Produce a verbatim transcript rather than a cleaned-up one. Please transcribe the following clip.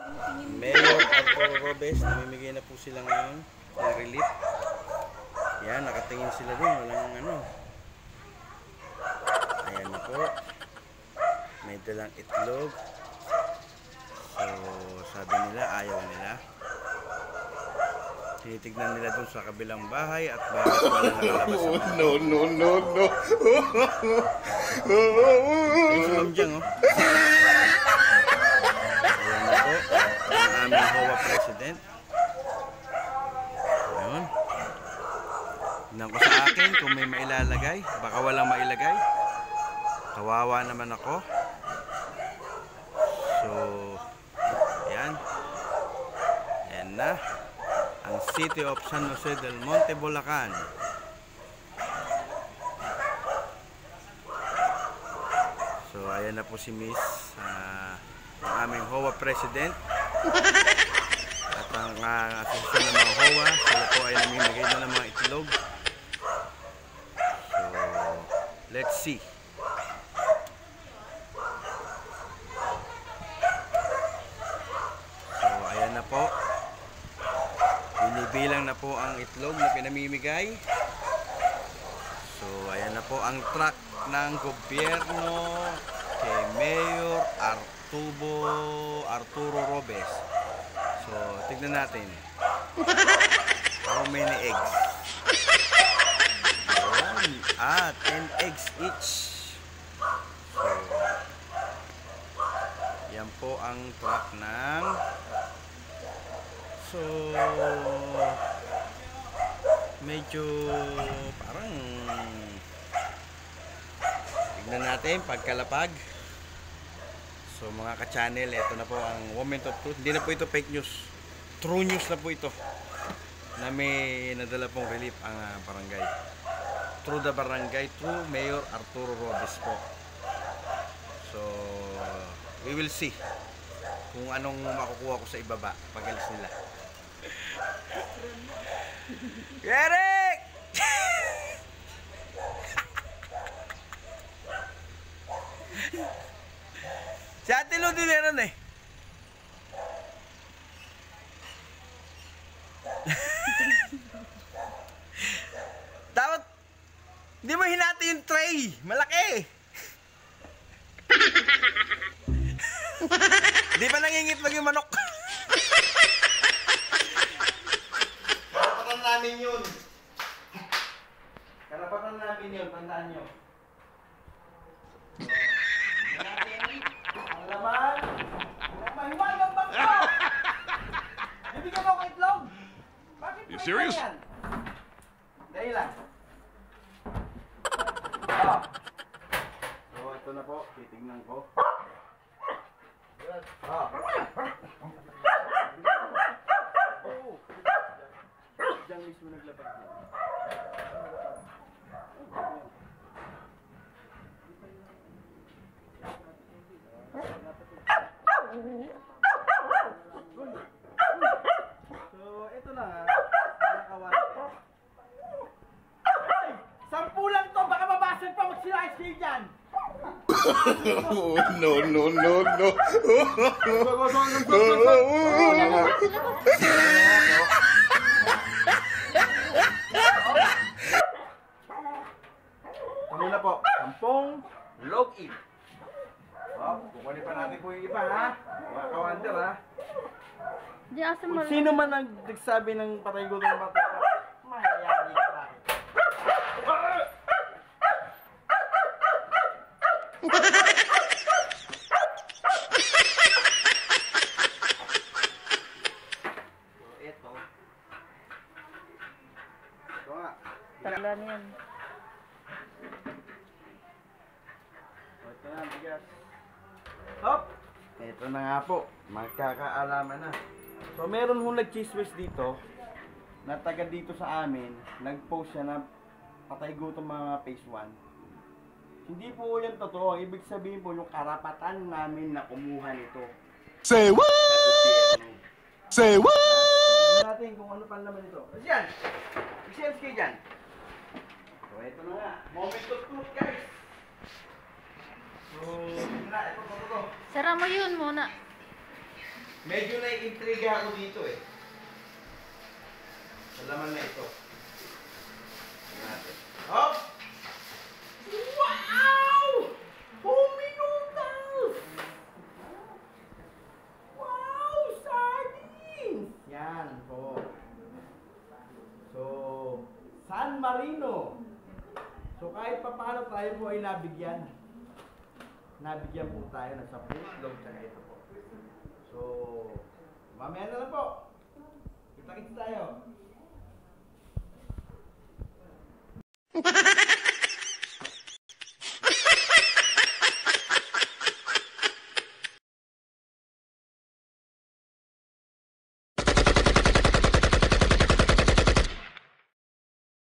Mayor Arturo Robes, namimigay na po sila ngayon ng relief. Yan, nakatingin sila dun, walang ano. Ayan na po. May dalang itlog. So, sabi nila, ayaw nila. Tinitignan nila dun sa kabilang bahay at bakit wala nakalabas sa bahay. No, no, no, no. Ayun si Ma'am Jang, oh. Ayan na po, ang aming H O A President. Ayun. Tignan ko sa akin kung may mailalagay. Baka walang mailagay. Kawawa naman ako. So, ayan. Ayan na. Ang City of San Jose del Monte, Bulacan. So, ayan na po si Miss, uh, ang aming H O A President. At ang uh, asosasyon ng mga H O A, sila po ay namimigay na ng mga itlog. So, let's see. So, ayan na po. Binibilang na po ang itlog na pinamimigay. So, ayan na po ang truck ng gobyerno kay Mayor Arturo, Arturo Robes. So, tignan natin. How many eggs? Ayan. Ah, ten eggs each. So, yan po ang truck ng... So, medyo parang tignan natin pagkalapag. So, mga ka-channel, ito na po ang moment of truth. Hindi na po ito fake news. True news na po ito. Na may nadala pong relief ang uh, barangay. Through the barangay, through Mayor Arturo Robes po. So, we will see kung anong makukuha ko sa ibaba pag alis nila. Eric! Si Ate Lo din meron eh. Dapat hindi mo hinati yung tray. Malaki. Di pa nangingitlog yung manok. Karapatan namin yun. Karapatan namin yun. Tandaan nyo. Ang laman. Mahiwag ang bangko. Bibigyan mo ako itlog. Bakit You serious? yan? Dahil lang. Oh. So, ito na po. Titignan ko. Ah. Oh. Diyan mismo naglabas na. So, ito na nga. Nakawan. Sampu lang to. Baka mabasag pa mag-slice kayo dyan. Oh, no, no, no, no. Ano na po? Sampung log-in. Oh, kukunin pa natin po yung iba, ha? Mga kawander, ha? Kung sino man ang nagsabi ng patay gutom ng bata, mayayari ka tayo. Tala niyan. Ito na, bigas. Hop! Ito na nga po. Magkakaalaman na. So, meron hong nag-chismis dito na taga dito sa amin. Nag-post siya na patay gutom mga phase one. Hindi po yan totoo. Ibig sabihin po yung karapatan namin na kumuha nito. Say what? Say what? Tignan natin kung ano pa naman ito. Kasi yan! Exchange kayo dyan. So, ito na nga. Moment of truth, guys. So, ito na. Ito, ito, ito. Sara mo yun muna. Medyo naiintriga ako dito eh. Sa laman na ito. Tingnan natin. Oh! Wow! Homey noodles! Wow! Sardines! Yan po. So, San Marino. So, kahit pa paano tayo po ay nabigyan. Nabigyan po tayo ng sa putlog tsaka ito po. So, mamaya na lang po. Kita-kits tayo.